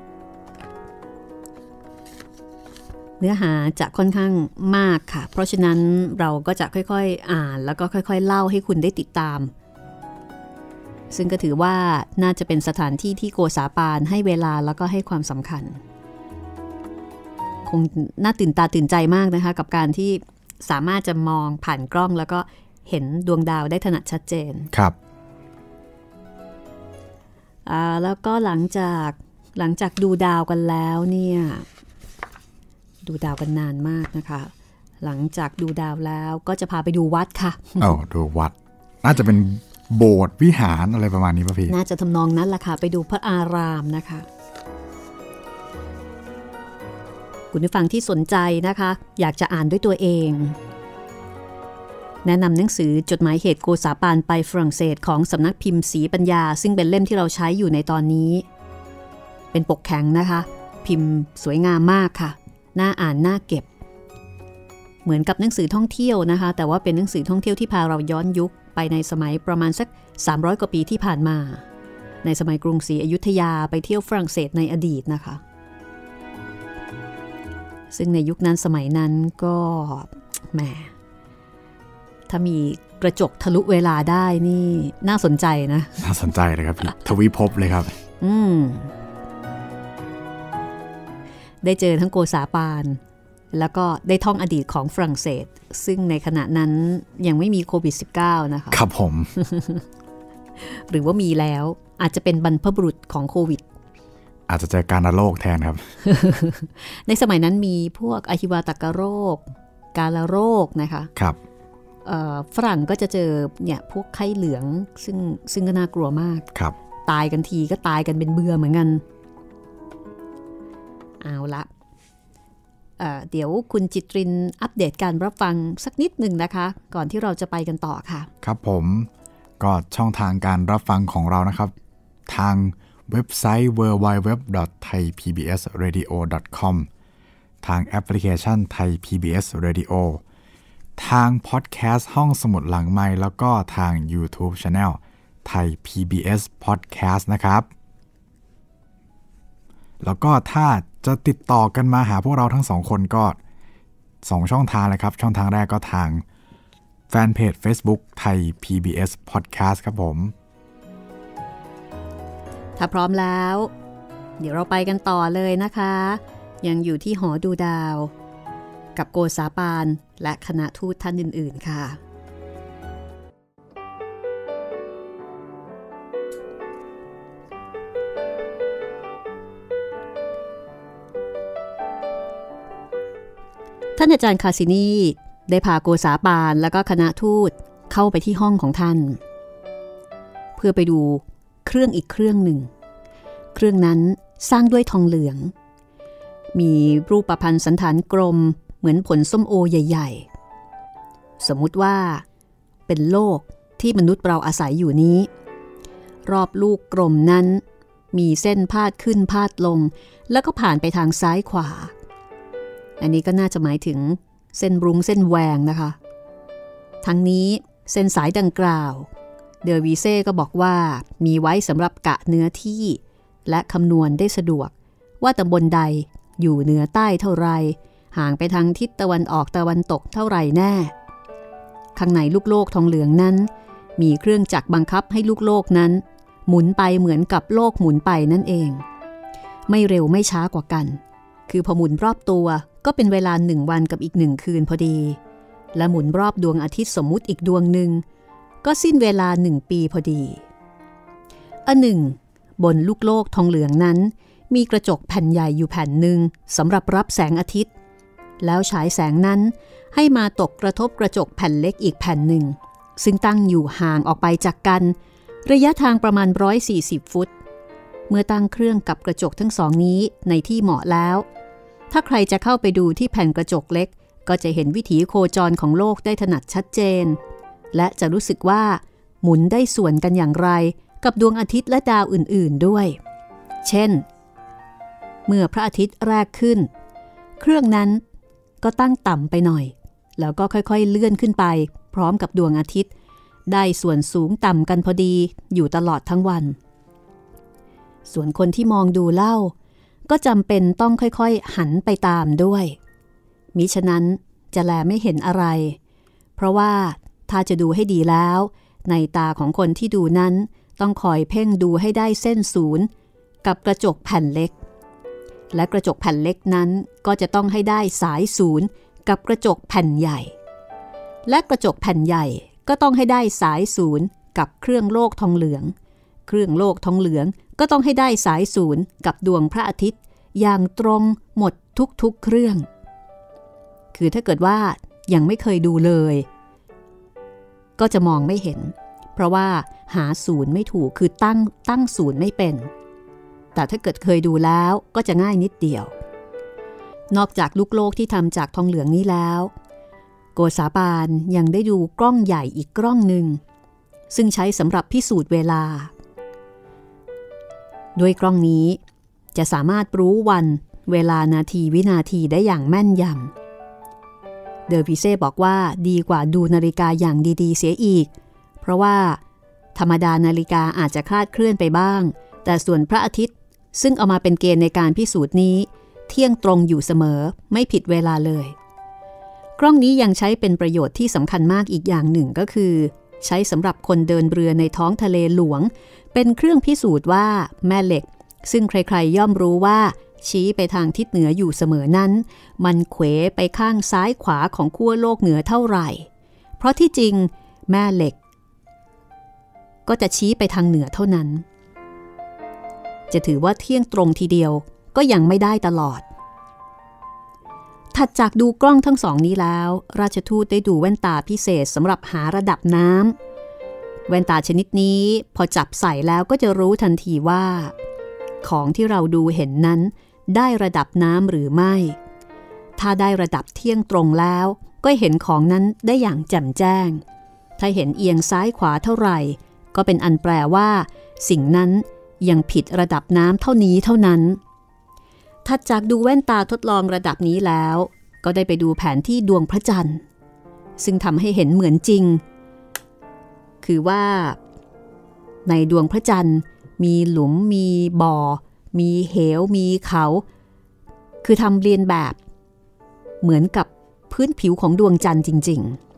เนื้อหาจะค่อนข้างมากค่ะเพราะฉะนั้นเราก็จะค่อยๆอ่านแล้วก็ค่อยๆเล่าให้คุณได้ติดตามซึ่งก็ถือว่าน่าจะเป็นสถานที่ที่โกษาปานให้เวลาแล้วก็ให้ความสำคัญคงน่าตื่นตาตื่นใจมากนะคะกับการที่สามารถจะมองผ่านกล้องแล้วก็เห็นดวงดาวได้ถนัดชัดเจนครับอ่าแล้วก็หลังจากหลังจากดูดาวกันแล้วเนี่ยดูดาวกันนานมากนะคะหลังจากดูดาวแล้วก็จะพาไปดูวัดค่ะอ๋อดูวัดน่าจะเป็นโบสถ์วิหารอะไรประมาณนี้ป่ะพี่น่าจะทำนองนั้นแหละค่ะไปดูพระอารามนะคะคุณผู้ฟังที่สนใจนะคะอยากจะอ่านด้วยตัวเองแนะนำหนังสือจดหมายเหตุโกษาปานไปฝรั่งเศสของสำนักพิมพ์ศรีปัญญาซึ่งเป็นเล่มที่เราใช้อยู่ในตอนนี้เป็นปกแข็งนะคะพิมพ์สวยงามมากค่ะน่าอ่านน่าเก็บเหมือนกับหนังสือท่องเที่ยวนะคะแต่ว่าเป็นหนังสือท่องเที่ยวที่พาเราย้อนยุคไปในสมัยประมาณสักสามร้อยกว่าปีที่ผ่านมาในสมัยกรุงศรีอยุธยาไปเที่ยวฝรั่งเศสในอดีตนะคะซึ่งในยุคนั้นสมัยนั้นก็แหมถ้ามีกระจกทะลุเวลาได้นี่น่าสนใจนะน่าสนใจเลยครับทวิภพเลยครับอืมได้เจอทั้งโกษาปานแล้วก็ได้ท่องอดีตของฝรั่งเศสซึ่งในขณะนั้นยังไม่มีโควิด สิบเก้า นะคะครับผมหรือว่ามีแล้วอาจจะเป็นบรรพบุรุษของโควิดอาจจะเจอการโรคแทนครับในสมัยนั้นมีพวกอหิวาตกโรคกาฬโรคนะคะครับฝรั่งก็จะเจอเนี่ยพวกไข้เหลืองซึ่งซึ่งก็น่ากลัวมากครับตายกันทีก็ตายกันเป็นเบื่อเหมือนกันเอาละเอ่อเดี๋ยวคุณจิตรินอัปเดตการรับฟังสักนิดหนึ่งนะคะก่อนที่เราจะไปกันต่อค่ะครับผมก็ช่องทางการรับฟังของเรานะครับทางเว็บไซต์ ดับเบิลยู ดับเบิลยู ดับเบิลยู ดอท ไทย พี บี เอส เรดิโอ ดอท คอม ทางแอปพลิเคชัน Thai พี บี เอส Radio ทางพอดแคสต์ห้องสมุดหลังไมค์แล้วก็ทาง YouTube Channel Thai พี บี เอส Podcast นะครับแล้วก็ถ้าจะติดต่อกันมาหาพวกเราทั้งสองคนก็สองช่องทางเลยครับช่องทางแรกก็ทางแฟนเพจ Facebook Thai พี บี เอส Podcast ครับผมถ้าพร้อมแล้วเดี๋ยวเราไปกันต่อเลยนะคะยังอยู่ที่หอดูดาวกับโกษาปานและคณะทูตท่านอื่นๆค่ะท่านอาจารย์คาสินีได้พาโกษาปานและก็คณะทูตเข้าไปที่ห้องของท่านเพื่อไปดูเครื่องอีกเครื่องหนึ่งเครื่องนั้นสร้างด้วยทองเหลืองมีรูปพรรณสันฐานกลมเหมือนผลส้มโอใหญ่ๆสมมุติว่าเป็นโลกที่มนุษย์เราอาศัยอยู่นี้รอบลูกกลมนั้นมีเส้นพาดขึ้นพาดลงแล้วก็ผ่านไปทางซ้ายขวาอันนี้ก็น่าจะหมายถึงเส้นรุ้งเส้นแหวงนะคะทั้งนี้เส้นสายดังกล่าวเดอวีเซ่ก็บอกว่ามีไว้สำหรับกะเนื้อที่และคำนวณได้สะดวกว่าตำบลใดอยู่เหนือใต้เท่าไรห่างไปทางทิศตะวันออกตะวันตกเท่าไรแน่ข้างในลูกโลกทองเหลืองนั้นมีเครื่องจักรบังคับให้ลูกโลกนั้นหมุนไปเหมือนกับโลกหมุนไปนั่นเองไม่เร็วไม่ช้ากว่ากันคือพอหมุนรอบตัวก็เป็นเวลาหนึ่งวันกับอีกหนึ่งคืนพอดีและหมุนรอบดวงอาทิตย์สมมุติอีกดวงหนึ่งก็สิ้นเวลาหนึ่งปีพอดีอันหนึ่งบนลูกโลกทองเหลืองนั้นมีกระจกแผ่นใหญ่อยู่แผ่นหนึ่งสำหรับรับแสงอาทิตย์แล้วฉายแสงนั้นให้มาตกกระทบกระจกแผ่นเล็กอีกแผ่นหนึ่งซึ่งตั้งอยู่ห่างออกไปจากกันระยะทางประมาณหนึ่งร้อยสี่สิบฟุตเมื่อตั้งเครื่องกับกระจกทั้งสองนี้ในที่เหมาะแล้วถ้าใครจะเข้าไปดูที่แผ่นกระจกเล็กก็จะเห็นวิถีโคจรของโลกได้ถนัดชัดเจนและจะรู้สึกว่าหมุนได้ส่วนกันอย่างไรกับดวงอาทิตย์และดาวอื่นๆด้วยเช่นเมื่อพระอาทิตย์แรกขึ้นเครื่องนั้นก็ตั้งต่ำไปหน่อยแล้วก็ค่อยๆเลื่อนขึ้นไปพร้อมกับดวงอาทิตย์ได้ส่วนสูงต่ำกันพอดีอยู่ตลอดทั้งวันส่วนคนที่มองดูเล่าก็จำเป็นต้องค่อยๆหันไปตามด้วยมิฉะนั้นจะแลไม่เห็นอะไรเพราะว่าถ้าจะดูให้ดีแล้วในตาของคนที่ดูนั้นต้องคอยเพ่งดูให้ได้เส้นศูนย์กับกระจกแผ่นเล็กและกระจกแผ่นเล็กนั้นก็จะต้องให้ได้สายศูนย์กับกระจกแผ่นใหญ่และกระจกแผ่นใหญ่ก็ต้องให้ได้สายศูนย์กับเครื่องโลกทองเหลืองเครื่องโลกทองเหลืองก็ต้องให้ได้สายศูนย์กับดวงพระอาทิตย์อย่างตรงหมดทุกๆเครื่องคือถ้าเกิดว่ายังไม่เคยดูเลยก็จะมองไม่เห็นเพราะว่าหาศูนย์ไม่ถูกคือตั้งตั้งศูนย์ไม่เป็นแต่ถ้าเกิดเคยดูแล้วก็จะง่ายนิดเดียวนอกจากลูกโลกที่ทำจากทองเหลืองนี้แล้วโกษาปานยังได้ดูกล้องใหญ่อีกกล้องหนึ่งซึ่งใช้สำหรับพิสูจน์เวลาด้วยกล้องนี้จะสามารถรู้วันเวลานาทีวินาทีได้อย่างแม่นยำเดอวิเซ่บอกว่าดีกว่าดูนาฬิกาอย่างดีๆเสียอีกเพราะว่าธรรมดานาฬิกาอาจจะคลาดเคลื่อนไปบ้างแต่ส่วนพระอาทิตย์ซึ่งเอามาเป็นเกณฑ์ในการพิสูจน์นี้เที่ยงตรงอยู่เสมอไม่ผิดเวลาเลยกล้องนี้ยังใช้เป็นประโยชน์ที่สำคัญมากอีกอย่างหนึ่งก็คือใช้สำหรับคนเดินเรือในท้องทะเลหลวงเป็นเครื่องพิสูจน์ว่าแม่เหล็กซึ่งใครๆย่อมรู้ว่าชี้ไปทางทิศเหนืออยู่เสมอนั้นมันเขวไปข้างซ้ายขวาของขั้วโลกเหนือเท่าไหร่เพราะที่จริงแม่เหล็กก็จะชี้ไปทางเหนือเท่านั้นจะถือว่าเที่ยงตรงทีเดียวก็ยังไม่ได้ตลอดถัดจากดูกล้องทั้งสองนี้แล้วราชทูตได้ดูแว่นตาพิเศษสำหรับหาระดับน้ำแว่นตาชนิดนี้พอจับใส่แล้วก็จะรู้ทันทีว่าของที่เราดูเห็นนั้นได้ระดับน้ำหรือไม่ถ้าได้ระดับเที่ยงตรงแล้วก็เห็นของนั้นได้อย่างแจ่มแจ้งถ้าเห็นเอียงซ้ายขวาเท่าไหร่ก็เป็นอันแปลว่าสิ่งนั้นยังผิดระดับน้ำเท่านี้เท่านั้นถัดจากดูแว่นตาทดลองระดับนี้แล้วก็ได้ไปดูแผนที่ดวงพระจันทร์ซึ่งทำให้เห็นเหมือนจริงคือว่าในดวงพระจันทร์มีหลุมมีบ่อมีเหวมีเขาคือทำเรียนแบบเหมือนกับพื้นผิวของดวงจันทร์จริง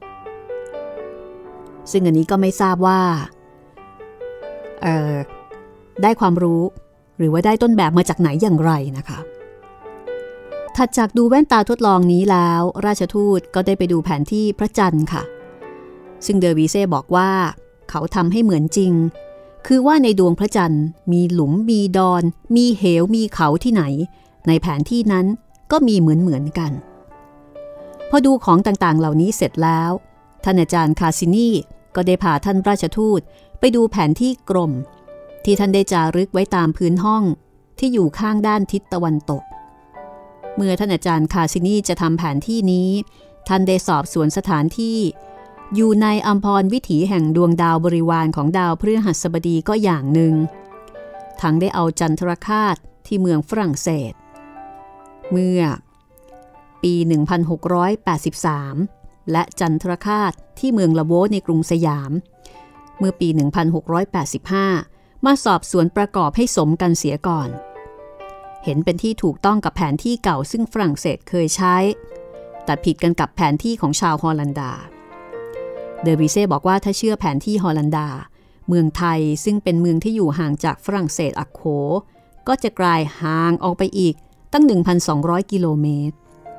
ๆซึ่งอันนี้ก็ไม่ทราบว่าเอ่อได้ความรู้หรือว่าได้ต้นแบบมาจากไหนอย่างไรนะคะถัดจากดูแว่นตาทดลองนี้แล้วราชทูตก็ได้ไปดูแผนที่พระจันทร์ค่ะซึ่งเดอวีเซ่บอกว่าเขาทำให้เหมือนจริงคือว่าในดวงพระจันทร์มีหลุมมีดอนมีเหวมีเขาที่ไหนในแผนที่นั้นก็มีเหมือนเหมือนกันพอดูของต่างๆเหล่านี้เสร็จแล้วท่านอาจารย์คาซินีก็ได้พาท่านราชทูตไปดูแผนที่กรมที่ท่านได้จารึกไว้ตามพื้นห้องที่อยู่ข้างด้านทิศตะวันตกเมื่อท่านอาจารย์คาซินีจะทำแผนที่นี้ท่านได้สอบสวนสถานที่อยู่ในอัมพรวิถีแห่งดวงดาวบริวารของดาวพฤหัสบดีก็อย่างหนึ่งทั้งได้เอาจันทรคราสที่เมืองฝรั่งเศสเมื่อปี หนึ่งพันหกร้อยแปดสิบสาม และจันทรคราสที่เมืองลาโวในกรุงสยามเมื่อปี หนึ่งพันหกร้อยแปดสิบห้า มาสอบสวนประกอบให้สมกันเสียก่อนเห็นเป็นที่ถูกต้องกับแผนที่เก่าซึ่งฝรั่งเศสเคยใช้แต่ผิดกันกับแผนที่ของชาวฮอลันดาเดอวีเซ่บอกว่าถ้าเชื่อแผนที่ฮอลันดาเมืองไทยซึ่งเป็นเมืองที่อยู่ห่างจากฝรั่งเศสอักโขก็จะกลายห่างออกไปอีกตั้ง หนึ่งพันสองร้อย กิโลเมตร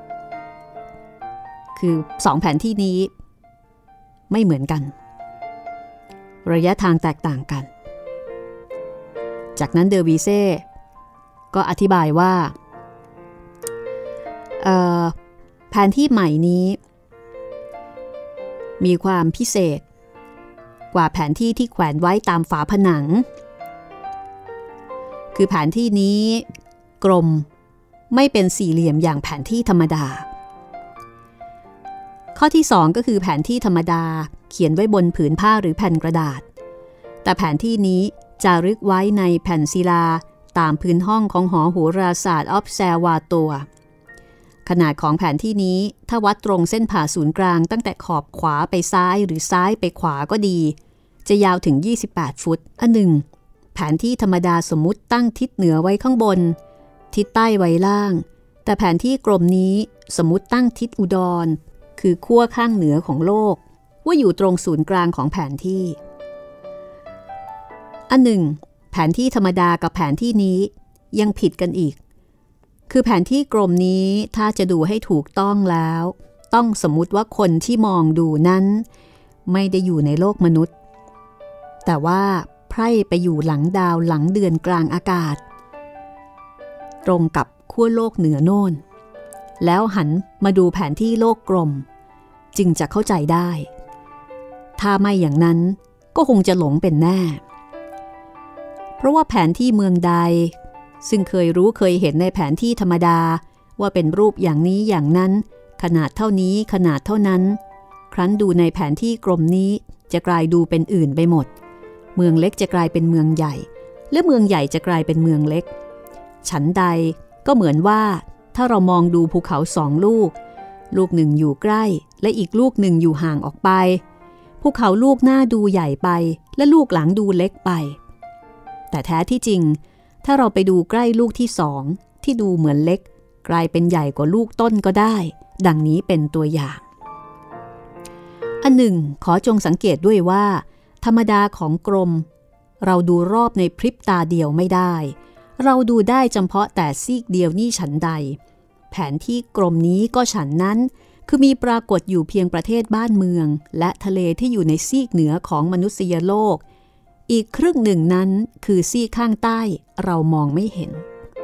คือสองแผนที่นี้ไม่เหมือนกันระยะทางแตกต่างกันจากนั้นเดอวีเซ่ก็อธิบายว่าแผนที่ใหม่นี้มีความพิเศษกว่าแผนที่ที่แขวนไว้ตามฝาผนังคือแผนที่นี้กลมไม่เป็นสี่เหลี่ยมอย่างแผนที่ธรรมดาข้อที่สองก็คือแผนที่ธรรมดาเขียนไว้บนผืนผ้าหรือแผ่นกระดาษแต่แผนที่นี้จารึกไว้ในแผ่นศิลาตามพื้นห้องของหอโหราศาสตร์ออบเซร์วาตัวขนาดของแผนที่นี้ถ้าวัดตรงเส้นผ่าศูนย์กลางตั้งแต่ขอบขวาไปซ้ายหรือซ้ายไปขวาก็ดีจะยาวถึงยี่สิบแปดฟุตอันหนึ่งแผนที่ธรรมดาสมมุติตั้งทิศเหนือไว้ข้างบนทิศใต้ไว้ล่างแต่แผนที่กลมนี้สมมุติตั้งทิศอุดรคือขั้วข้างเหนือของโลกว่าอยู่ตรงศูนย์กลางของแผนที่อันหนึ่งแผนที่ธรรมดากับแผนที่นี้ยังผิดกันอีกคือแผนที่กลมนี้ถ้าจะดูให้ถูกต้องแล้วต้องสมมุติว่าคนที่มองดูนั้นไม่ได้อยู่ในโลกมนุษย์แต่ว่าไพร่ไปอยู่หลังดาวหลังเดือนกลางอากาศตรงกับขั้วโลกเหนือโน่นแล้วหันมาดูแผนที่โลกกลมจึงจะเข้าใจได้ถ้าไม่อย่างนั้นก็คงจะหลงเป็นแน่เพราะว่าแผนที่เมืองใดซึ่งเคยรู้เคยเห็นในแผนที่ธรรมดาว่าเป็นรูปอย่างนี้อย่างนั้นขนาดเท่านี้ขนาดเท่านั้นครั้นดูในแผนที่กลมนี้จะกลายดูเป็นอื่นไปหมดเมืองเล็กจะกลายเป็นเมืองใหญ่และเมืองใหญ่จะกลายเป็นเมืองเล็กฉันใดก็เหมือนว่าถ้าเรามองดูภูเขาสองลูกลูกหนึ่งอยู่ใกล้และอีกลูกหนึ่งอยู่ห่างออกไปภูเขาลูกหน้าดูใหญ่ไปและลูกหลังดูเล็กไปแต่แท้ที่จริงถ้าเราไปดูใกล้ลูกที่สองที่ดูเหมือนเล็กกลายเป็นใหญ่กว่าลูกต้นก็ได้ดังนี้เป็นตัวอย่างอันหนึ่งขอจงสังเกตด้วยว่าธรรมดาของกรมเราดูรอบในพริบตาเดียวไม่ได้เราดูได้เฉพาะแต่ซีกเดียวนี่ฉันใดแผนที่กรมนี้ก็ฉันนั้นคือมีปรากฏอยู่เพียงประเทศบ้านเมืองและทะเลที่อยู่ในซีกเหนือของมนุษยโลกอีกครึ่งหนึ่งนั้นคือซีกข้างใต้เรามองไม่เห็น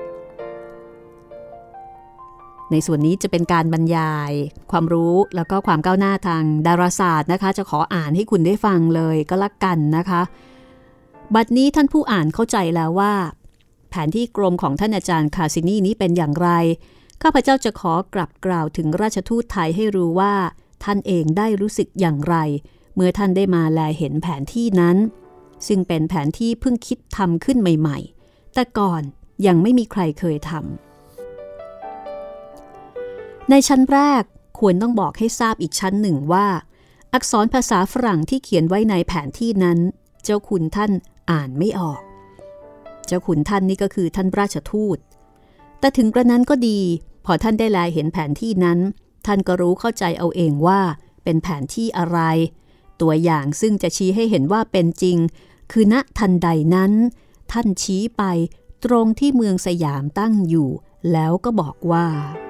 ในส่วนนี้จะเป็นการบรรยายความรู้แล้วก็ความก้าวหน้าทางดาราศาสตร์นะคะจะขออ่านให้คุณได้ฟังเลยก็แล้วกันนะคะบัดนี้ท่านผู้อ่านเข้าใจแล้วว่าแผนที่กรมของท่านอาจารย์คาซินีนี้เป็นอย่างไรข้าพเจ้าจะขอกลับกล่าวถึงราชทูตไทยให้รู้ว่าท่านเองได้รู้สึกอย่างไรเมื่อท่านได้มาแลเห็นแผนที่นั้นซึ่งเป็นแผนที่เพิ่งคิดทำขึ้นใหม่ๆแต่ก่อนยังไม่มีใครเคยทำในชั้นแรกควรต้องบอกให้ทราบอีกชั้นหนึ่งว่าอักษรภาษาฝรั่งที่เขียนไว้ในแผนที่นั้นเจ้าคุณท่านอ่านไม่ออกเจ้าคุณท่านนี่ก็คือท่านราชทูตแต่ถึงกระนั้นก็ดีพอท่านได้แลเห็นแผนที่นั้นท่านก็รู้เข้าใจเอาเองว่าเป็นแผนที่อะไรตัวอย่างซึ่งจะชี้ให้เห็นว่าเป็นจริงคือณทันใดนั้นท่านชี้ไปตรงที่เมืองสยามตั้งอยู่แล้วก็บอกว่า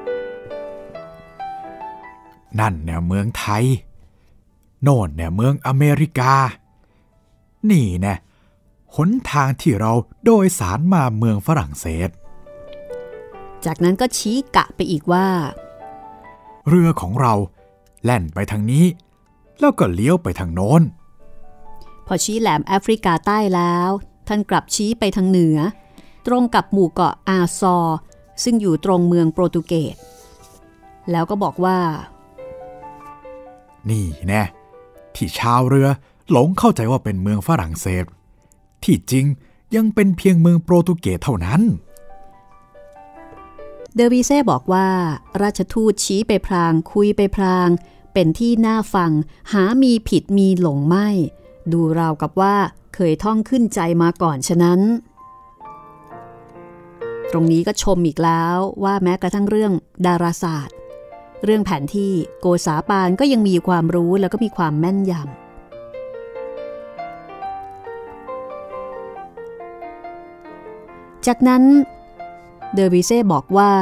นั่นเนี่ยเมืองไทยโน่นเนี่ยเมืองอเมริกานี่แน่หนทางที่เราโดยสารมาเมืองฝรั่งเศสจากนั้นก็ชี้กะไปอีกว่าเรือของเราแล่นไปทางนี้แล้วก็เลี้ยวไปทางโน้นพอชี้แหลมแอฟริกาใต้แล้วท่านกลับชี้ไปทางเหนือตรงกับหมู่เกาะอาซอร์ซึ่งอยู่ตรงเมืองโปรตุเกสแล้วก็บอกว่านี่แน่ที่ชาวเรือหลงเข้าใจว่าเป็นเมืองฝรั่งเศสที่จริงยังเป็นเพียงเมืองโปรตุเกสเท่านั้นเดอวีเซ่บอกว่าราชทูตชี้ไปพลางคุยไปพลางเป็นที่น่าฟังหามีผิดมีหลงไม่ดูราวกับว่าเคยท่องขึ้นใจมาก่อนฉะนั้นตรงนี้ก็ชมอีกแล้วว่าแม้กระทั่งเรื่องดาราศาสตร์เรื่องแผนที่โกษาปานก็ยังมีความรู้แล้วก็มีความแม่นยำจากนั้นเดอวิเซ่บอกว่า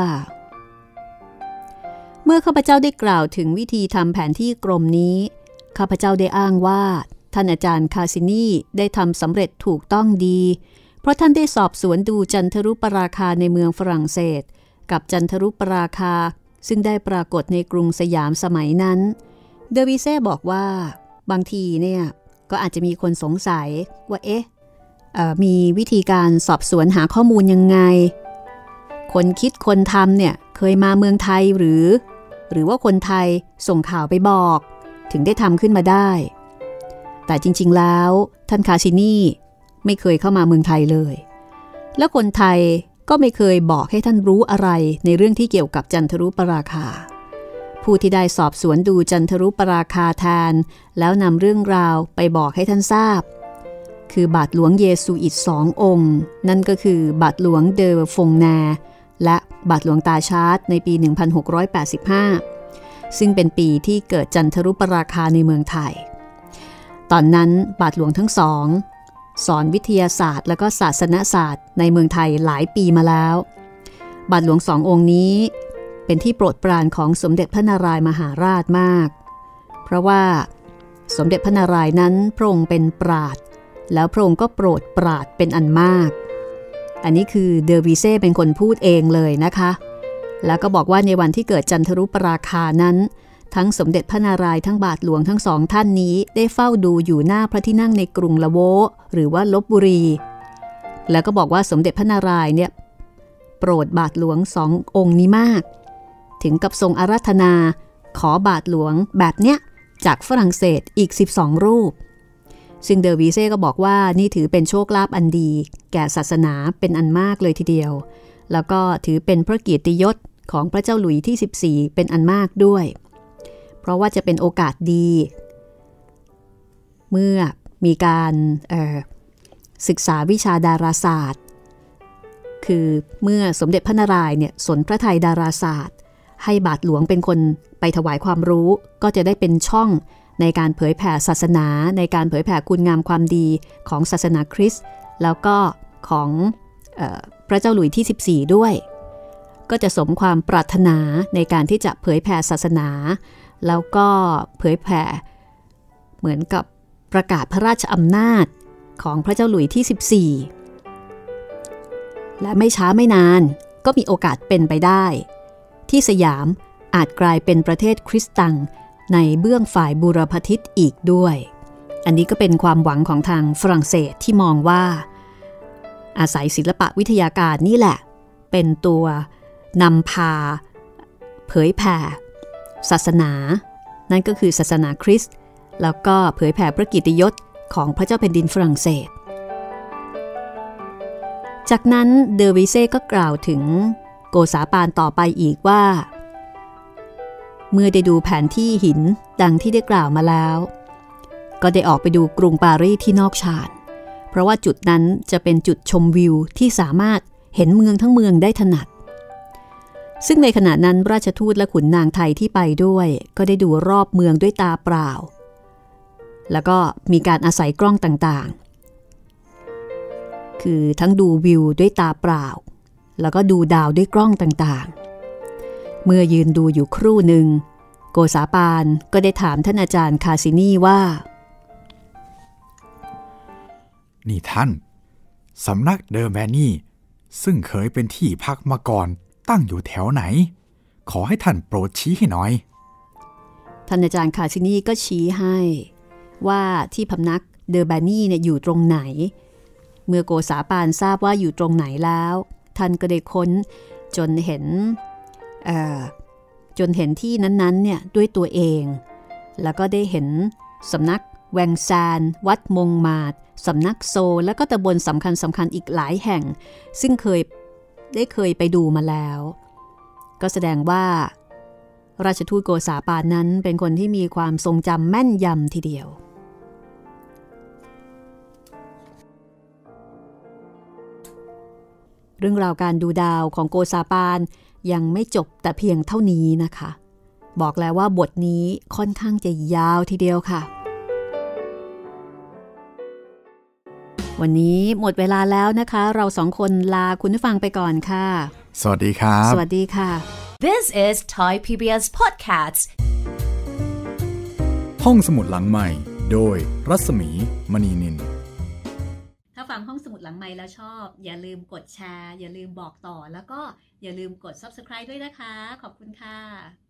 เมื่อข้าพเจ้าได้กล่าวถึงวิธีทำแผนที่กรมนี้ข้าพเจ้าได้อ้างว่าท่านอาจารย์คาซินีได้ทำสำเร็จถูกต้องดีเพราะท่านได้สอบสวนดูจันทรุปราคาในเมืองฝรั่งเศสกับจันทรุปราคาซึ่งได้ปรากฏในกรุงสยามสมัยนั้นเดอวิเซ่บอกว่าบางทีเนี่ยก็อาจจะมีคนสงสัยว่าเอ๊ะมีวิธีการสอบสวนหาข้อมูลยังไงคนคิดคนทำเนี่ยเคยมาเมืองไทยหรือหรือว่าคนไทยส่งข่าวไปบอกถึงได้ทำขึ้นมาได้แต่จริงๆแล้วท่านคาซินีไม่เคยเข้ามาเมืองไทยเลยและคนไทยก็ไม่เคยบอกให้ท่านรู้อะไรในเรื่องที่เกี่ยวกับจันทรุปราคาผู้ที่ได้สอบสวนดูจันทรุปราคาแทนแล้วนำเรื่องราวไปบอกให้ท่านทราบคือบาทหลวงเยซูอิตสององค์นั่นก็คือบาทหลวงเดอฟงแนและบาทหลวงตาชาร์ตในปีหนึ่งพันหกร้อยแปดสิบห้าซึ่งเป็นปีที่เกิดจันทรุปราคาในเมืองไทยตอนนั้นบาทหลวงทั้งสองสอนวิทยาศาสตร์และก็ศาสนศาสตร์ในเมืองไทยหลายปีมาแล้วบาทหลวงสององค์นี้เป็นที่โปรดปรานของสมเด็จพระนารายมหาราชมากเพราะว่าสมเด็จพระนารายณ์นั้นพระองค์เป็นปราชญ์แล้วพระองค์ก็โปรดปราชญ์เป็นอันมากอันนี้คือเดอวิเซ่เป็นคนพูดเองเลยนะคะแล้วก็บอกว่าในวันที่เกิดจันทรุปราคานั้นทั้งสมเด็จพระนารายณ์ทั้งบาทหลวงทั้งสองท่านนี้ได้เฝ้าดูอยู่หน้าพระที่นั่งในกรุงละโวหรือว่าลพบุรีแล้วก็บอกว่าสมเด็จพระนารายณ์เนี่ยโปรดบาทหลวงสององค์นี้มากถึงกับทรงอาราธนาขอบาทหลวงแบบเนี้ยจากฝรั่งเศสอีกสิบสองรูปซึ่งเดอวิเซ่ก็บอกว่านี่ถือเป็นโชคลาภอันดีแก่ศาสนาเป็นอันมากเลยทีเดียวแล้วก็ถือเป็นพระเกียรติยศของพระเจ้าหลุยส์ที่สิบสี่เป็นอันมากด้วยเพราะว่าจะเป็นโอกาสดีเมื่อมีการศึกษาวิชาดาราศาสตร์คือเมื่อสมเด็จพระนารายณ์เนี่ยสนพระทัยดาราศาสตร์ให้บาทหลวงเป็นคนไปถวายความรู้ก็จะได้เป็นช่องในการเผยแผ่ศาสนาในการเผยแผ่คุณงามความดีของศาสนาคริสต์แล้วก็ของเอ่อพระเจ้าหลุยส์ที่สิบสี่ด้วยก็จะสมความปรารถนาในการที่จะเผยแผ่ศาสนาแล้วก็เผยแผ่เหมือนกับประกาศพระราชอำนาจของพระเจ้าหลุยส์ที่สิบสี่และไม่ช้าไม่นานก็มีโอกาสเป็นไปได้ที่สยามอาจกลายเป็นประเทศคริสตังในเบื้องฝ่ายบูรพทิศอีกด้วยอันนี้ก็เป็นความหวังของทางฝรั่งเศสที่มองว่าอาศัยศิลปะวิทยาการนี่แหละเป็นตัวนำพาเผยแผ่ศาสนานั่นก็คือศาสนาคริสต์แล้วก็เผยแผ่พระเกียรติยศของพระเจ้าแผ่นดินฝรั่งเศสจากนั้นเดอวิเซ่ก็กล่าวถึงโกษาปานต่อไปอีกว่าเมื่อได้ดูแผนที่หินดังที่ได้กล่าวมาแล้วก็ได้ออกไปดูกรุงปารีสที่นอกชานเพราะว่าจุดนั้นจะเป็นจุดชมวิวที่สามารถเห็นเมืองทั้งเมืองได้ถนัดซึ่งในขณะนั้นราชทูตและขุนนางไทยที่ไปด้วยก็ได้ดูรอบเมืองด้วยตาเปล่าแล้วก็มีการอาศัยกล้องต่างๆคือทั้งดูวิวด้วยตาเปล่าแล้วก็ดูดาวด้วยกล้องต่างๆเมื่อยืนดูอยู่ครู่หนึ่งโกษาปานก็ได้ถามท่านอาจารย์คาซินีว่านี่ท่านสำนักเดอแบนนี่ซึ่งเคยเป็นที่พักมาก่อนตั้งอยู่แถวไหนขอให้ท่านโปรดชี้ให้หน่อยท่านอาจารย์คาซินีก็ชี้ให้ว่าที่พำนักเดอแบนนี่เนี่ยอยู่ตรงไหนเมื่อโกษาปานทราบว่าอยู่ตรงไหนแล้วท่านก็ได้ค้นจนเห็นเอ่อจนเห็นที่นั้นๆเนี่ยด้วยตัวเองแล้วก็ได้เห็นสำนักแวงซานวัดมงมาดสำนักโซแล้วก็ตำบลสำคัญสำคัญอีกหลายแห่งซึ่งเคยได้เคยไปดูมาแล้วก็แสดงว่าราชทูตโกษาปานนั้นเป็นคนที่มีความทรงจำแม่นยำทีเดียวเรื่องราวการดูดาวของโกษาปานยังไม่จบแต่เพียงเท่านี้นะคะบอกแล้วว่าบทนี้ค่อนข้างจะยาวทีเดียวค่ะวันนี้หมดเวลาแล้วนะคะเราสองคนลาคุณผู้ฟังไปก่อนค่ะสวัสดีครับสวัสดีค่ะ This is Thai พี บี เอส Podcast ห้องสมุดหลังใหม่โดยรัศมีมณีนินถ้าฟังห้องสมุดหลังใหม่แล้วชอบอย่าลืมกดแชร์อย่าลืมบอกต่อแล้วก็อย่าลืมกด ซับสไครบ์ ด้วยนะคะขอบคุณค่ะ